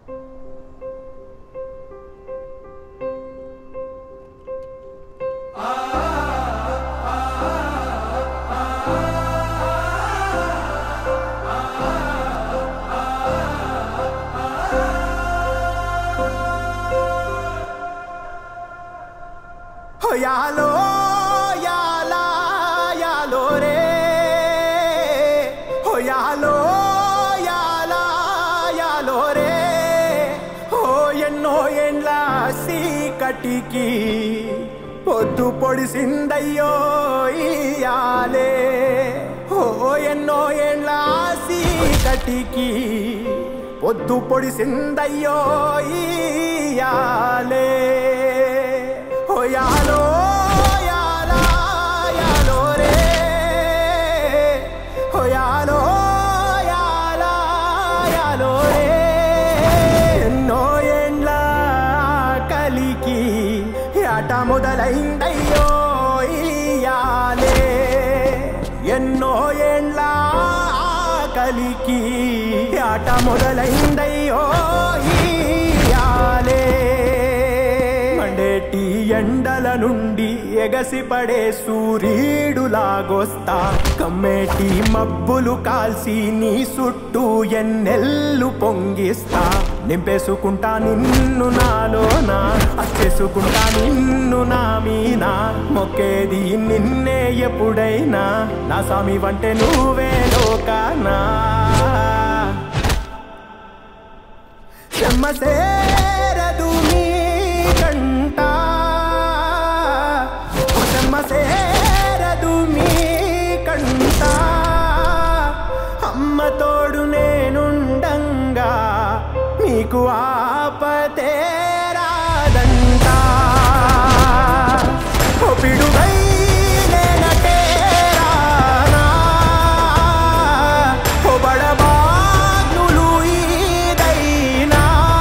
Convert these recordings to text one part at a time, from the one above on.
యాలో యాలా యాలో రే హో యాలో యాలా యాలో రే హో ఎన్నో ఏండ్ల సీకటికి పొద్దు పొడిసిందయ్యో ఇయాలే హో ఎన్నో ఏండ్ల సీకటికి పొద్దు పొడిసిందయ్యో ఇయాలే హో యాలో యాలా యాలో రే హో యాలో యాలా యాలో రే ఎన్నో ఏండ్ల కలికి ఆట మొదలైందయ్యో ఇయాలే ఎన్నో ఏండ్ల కలికి ఆట మొదలైందయ్యో ఇయాలే మండేటి ఎండల నుండి ఎగసిపడే సూర్యుడులాగొస్తా కమ్మేటి మబ్బులు కాల్సి నీ చుట్టూ ఎన్నెల్లు పొంగిస్తా నింపేసుకుంటా నిన్ను నాలోనా అచ్చేసుకుంటా నిన్ను నా మీనా మొక్కేది నిన్నే ఎప్పుడైనా నా స్వామి వంటే నువ్వే లోకానా చెమ్మసేరదు నీ కంట చెమ్మసేరదు నీ కంట అమ్మ తోడు నేనుండంగా నీకు ఆపతే రాదంట పిడుగై నేనటే రానా బడబాగ్నులు ఈదైనా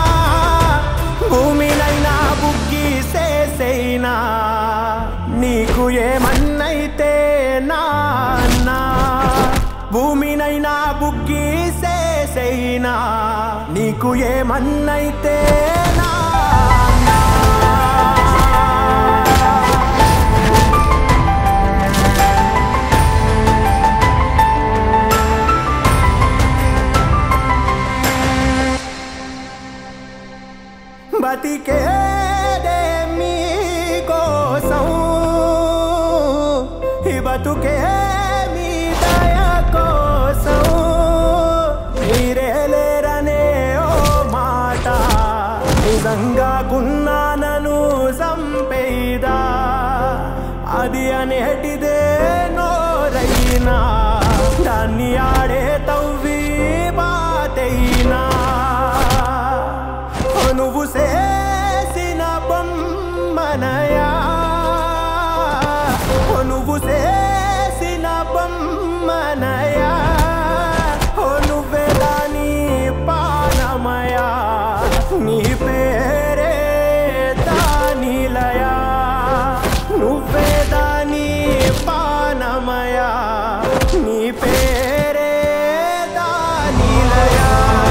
భూమినైనా బుగ్గి సేసైనా నీకు ఏమన్నైతే నాన్నా భూమినైనా బుగ్గి సేసైనా నీకు ఏమన్నైతే నాన్నా బతికేదే మీకోసం ఈ బతుకే మీ దయ కోసం మీరే లేరనే ఓ మాట నిజంగా గున్నానను సంపేదా అది అనేటిదే నోరైనా దాన్ని ఆడే తవ్వి బాతైనా నువ్వు చేసిన బొమ్మనయా నువ్వు చేసిన బొమ్మనయా నువ్వే దాని పానమయా నీ పేరే దానిలయా నువ్వే దాని పానమయా నీ పేరే దానిలయా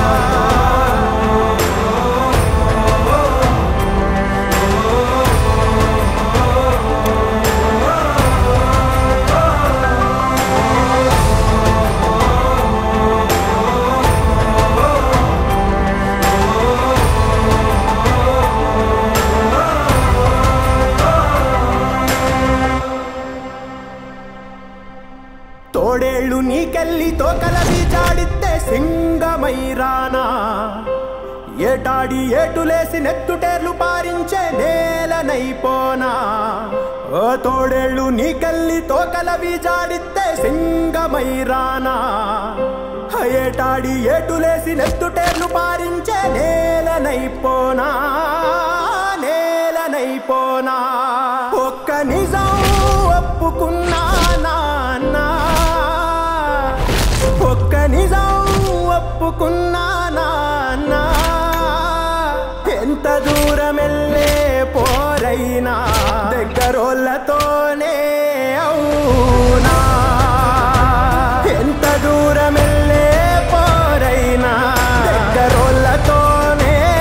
తోడేళ్ళు నీకెళ్ళి తోకలవి జాడితే సింగమైరానా ఏటాడి ఏటులేసి నెత్తుటేర్లు పారించే నేలనైపోనా ఓ తోడేళ్ళు నీకెళ్ళి తోకలవి జాడితే సింగమైరానా ఏటాడి ఏటులేసి నెత్తుటేర్లు పారించే నేలనైపోనా నేలనైపోనా ఒక్క నిజం ఒప్పుకున్నా నాన్నా ఒక్క నిజం ఒప్పుకున్నా నాన్నా ఎంత దూరం వెళ్ళే పోరైనా దగ్గరోళ్ళతోనే అవునా ఎంత దూరం వెళ్ళే పోరైనా దగ్గరోళ్ళతోనే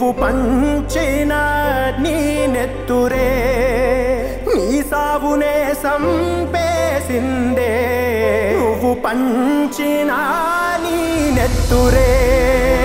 నువ్వు పంచిన నీ నెత్తురే నీ సావునే సంపేసిందే నువ్వు పంచిన నీ నెత్తురే